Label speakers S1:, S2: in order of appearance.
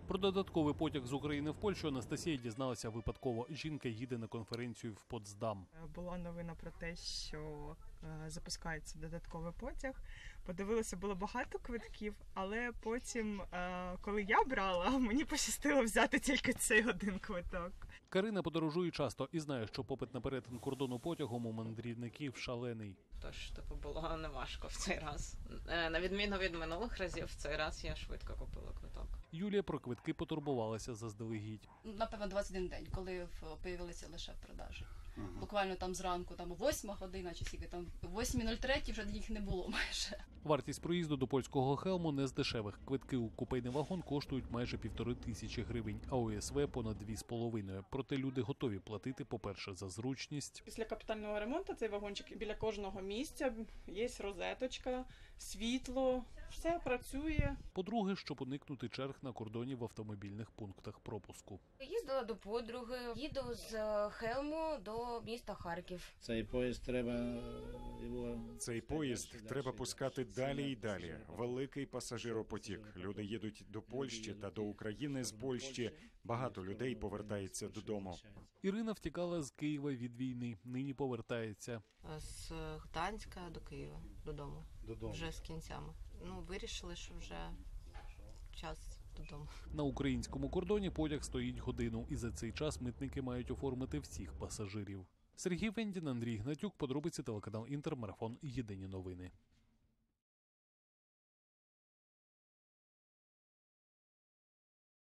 S1: Про додатковий потяг з України в Польщу Анастасія дізналася випадково. Жінка їде на конференцію в Потсдам.
S2: Була новина про те, що запускається додатковий потяг. Подивилася, було багато квитків, але потім, коли я брала, мені пощастило взяти тільки цей один квиток.
S1: Карина подорожує часто і знає, що попит на перетин кордону потягом у мандрівників шалений.
S3: Тож, було неважко в цей раз. На відміну від минулих разів, в цей раз я швидко купила квиток.
S1: Юлія про квитки потурбувалася заздалегідь.
S4: Напевно, 21 день, коли появилися лише в продажі. Буквально там зранку, там 8 година, чи скільки там, 8:03 вже їх не було майже.
S1: Вартість проїзду до польського Хелму не з дешевих. Квитки у купейний вагон коштують майже 1500 гривень, а ОСВ понад 2,5. Проте люди готові платити, по-перше, за зручність.
S5: Після капітального ремонту цей вагончик біля кожного місця є розеточка, світло, все працює.
S1: По-друге, щоб уникнути черг на кордоні в автомобільних пунктах пропуску.
S6: Їздила до подруги, їду з Хелму до міста Харків.
S7: Цей поїзд треба пускати далі і далі. Великий пасажиропотік. Люди їдуть до Польщі та до України з Польщі. Багато людей повертається додому.
S1: Ірина втікала з Києва від війни, нині повертається.
S8: З Гданська до Києва, додому. Вже з кінцями. Вирішили, що вже час додому.
S1: На українському кордоні потяг стоїть годину, і за цей час митники мають оформити всіх пасажирів. Сергій Вендін, Андрій Гнатюк, подробиці телеканал Інтер, марафон «Єдині новини».